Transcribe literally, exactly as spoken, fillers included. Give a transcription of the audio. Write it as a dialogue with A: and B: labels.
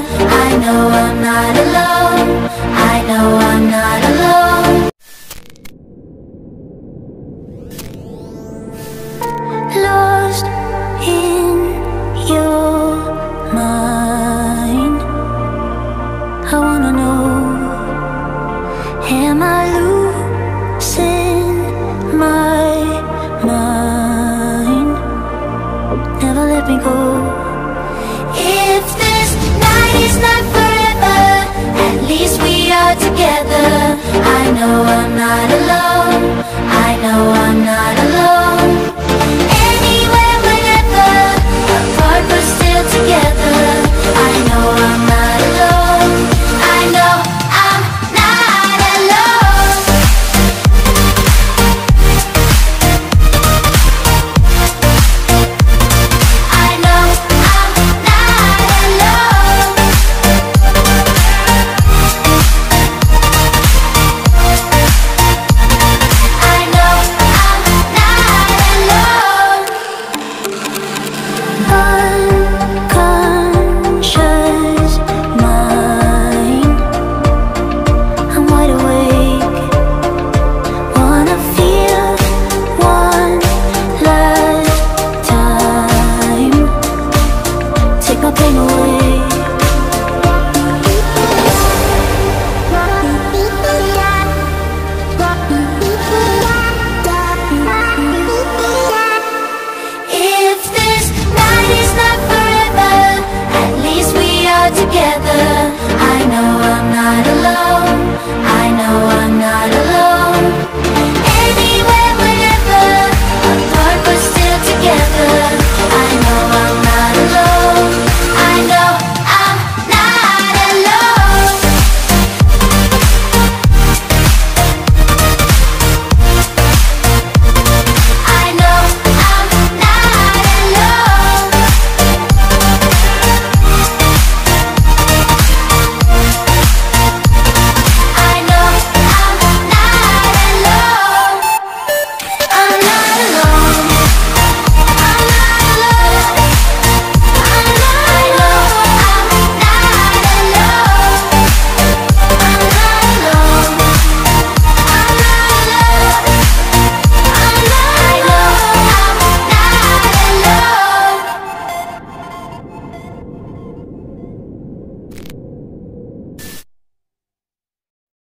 A: I know I'm not alone. I know I'm not alone. Lost in your mind, I wanna know, am I losing my mind? Never let me go. If this night is not forever, at least we are together. I know I'm not alone. I know I'm not alone.